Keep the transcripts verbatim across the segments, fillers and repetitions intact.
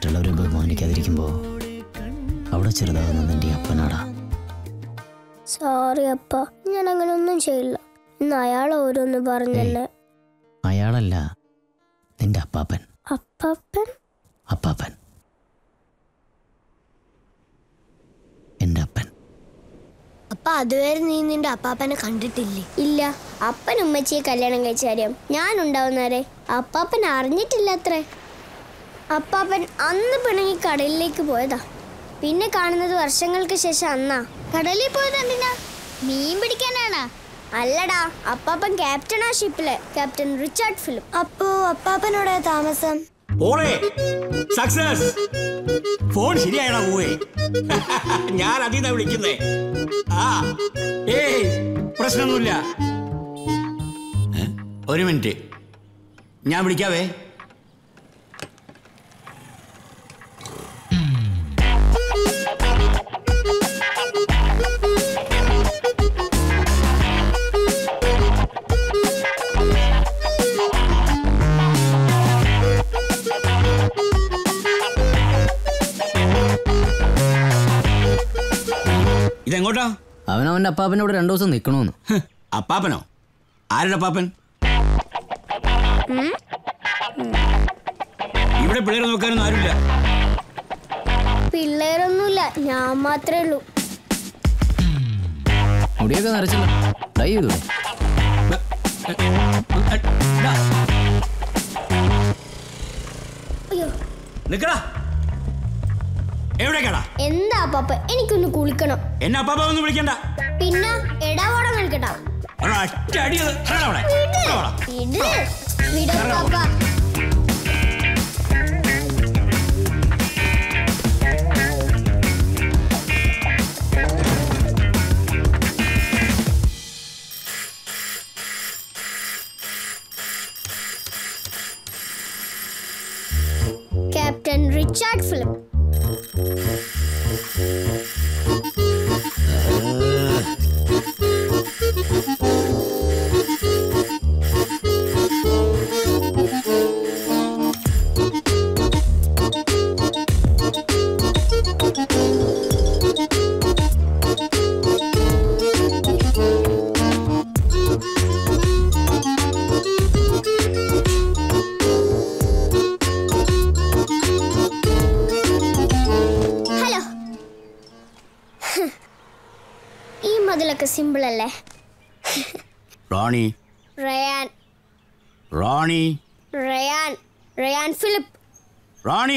മറ്റുള്ളവരെ ബഹുമാനിക്കാതിരിക്കുമ്പോൾ അവിടെ ചെറുതാകുന്നത് എൻ്റെ അപ്പനാടാ. സോറി അപ്പ, ഞാൻ അങ്ങനെ ഒന്നും ചെയ്യില്ല. ഇന്ന് അയാൾ ഓരോന്ന് പറഞ്ഞല്ലേ. അയാളല്ല, നിന്റെ അപ്പാപ്പൻ. അപ്പാപ്പൻ? അപ്പാപ്പൻ എൻ്റെ അപ്പൻ. അപ്പ അതുവരെ നീ നിന്റെ അപ്പാപ്പനെ കണ്ടിട്ടില്ലേ? ഇല്ല. അപ്പൻ ഉമ്മച്ചിയെ കല്യാണം കഴിച്ച കാര്യം ഞാൻ ഉണ്ടാവുന്നവരെ അപ്പാപ്പൻ അറിഞ്ഞിട്ടില്ല അത്രേ. അപ്പാപ്പൻ അന്ന് പിണങ്ങി കടലിലേക്ക് പോയതാ. പിന്നെ കാണുന്നത് വർഷങ്ങൾക്ക് ശേഷം അന്നാ. കടലിൽ പോയത് എന്തിനാ? മീൻ പിടിക്കാനാണ്. അല്ലടാ, അപ്പാപ്പൻ ക്യാപ്റ്റനാ ഷിപ്പിലെ, ക്യാപ്റ്റൻ റിച്ചാർഡ് ഫിലിപ്പ്. അപ്പോ അപ്പാപ്പനോടെ താമസം? സക്സസ്. ഫോൺ ശരിയായടാ പോവേ. ഞാൻ അതീതാ വിളിക്കുന്നേ. ആ ഏയ് പ്രശ്നമൊന്നുമില്ല. ഒരു മിനിറ്റ്, ഞാൻ വിളിക്കാവേ. ഇതെങ്ങോട്ടാ? അവനവൻ്റെ അപ്പാപ്പനോട് രണ്ടു ദിവസം നിൽക്കണമെന്ന്. അപ്പാപ്പനോ? ആരുടെ അപ്പാപ്പൻ? ഇവിടെ പിള്ളേരെ നോക്കാനൊന്നും ആരുമില്ല. പിള്ളേരൊന്നുമില്ല, ഞാൻ മാത്രമേ ഉള്ളൂ. മുടിയൊക്കെ നരച്ചല്ലോ, ഡൈ ചെയ്തു. നിക്കടാ. എവിടേക്കാടാ? എന്താ അപ്പാപ്പ? എനിക്കൊന്ന് കുളിക്കണം. എന്നെ അപ്പാപ്പ ഒന്നും വിളിക്കണ്ട. പിന്നെ എടാവോടെ നിൽക്കട്ടാ. Captain Richard Philip. അതിലൊക്കെ സിമ്പിൾ അല്ലേ? Rani. Ryan. Rani. Ryan. Ryan Philip. Rani.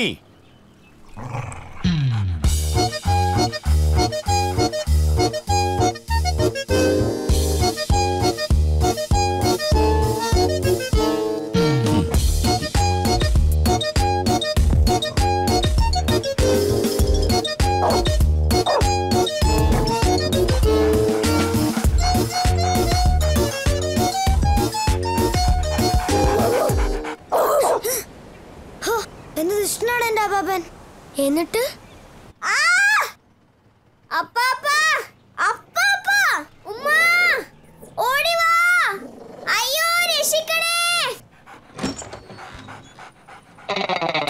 എന്നിട്ട് അപ്പാപ്പ, അപ്പാപ്പ, ഉമ്മ, ഓടി വാ, അയ്യോ രക്ഷിക്കണേ.